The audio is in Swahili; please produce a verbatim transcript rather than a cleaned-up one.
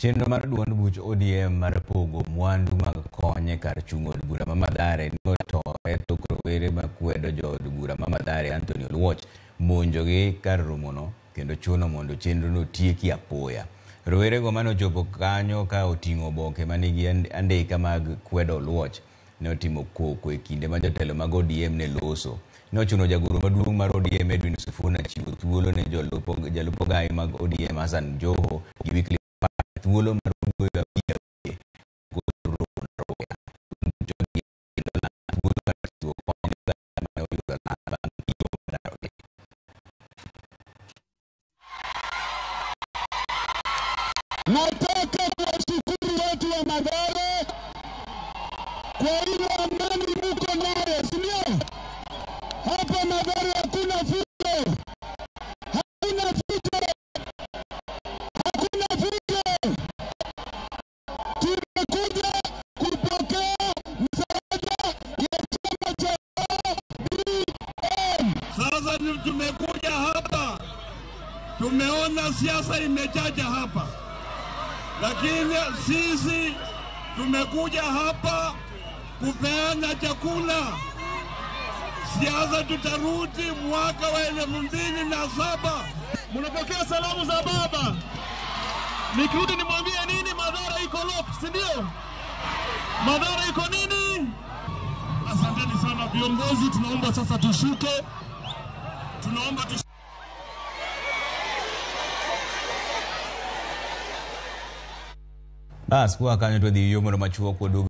Chenro mar duond buch O D M mar pogo mwandu mag konye kar chungo od bura ma Mathare noto e tok rowere makwedo jo od bura ma Mathare Anthony Oluoch monjogi kar romono kendo chuno mondo chenro no tieki apoya. Rowere go mano chopo kanyo ka oting'o oboke manigi andika mag kwedo Oluoch ne otimo koko e kinde ma jotelo mag O D M ne loso. Nochuno jagoro maduong' mar O D M Edwin Sifuna chiwo thuolo ne jolupo jalupo gai mag O D M Hassan Joho gi Wycliffe thuolo mar wuoyo abia goro roya jodi la thuolo mar chiwo kony ne oyudo laba iyo mararore. Nataka kuwashukuru watu wa Mathare kwa ile amani mko nayo, si ndio? Hapa Mathare hakuna fujo, hakuna fujo, hakuna fujo. Tumekuja kupokea msaada ya chama cha O D M. Sasa tumekuja hapa, tumeona siasa imejaja hapa, lakini sisi tumekuja hapa kupeana chakula. Siasa tutarudi mwaka wa elfu mbili na saba. Mnapokea salamu za baba. Nikirudi nimwambie nini? Mathare iko lock, si ndio? Mathare iko nini? Asanteni sana viongozi, tunaomba sasa tushuke. Tunaomba tushuke. Bas kwa kanyo to dhi yomo machuo kwa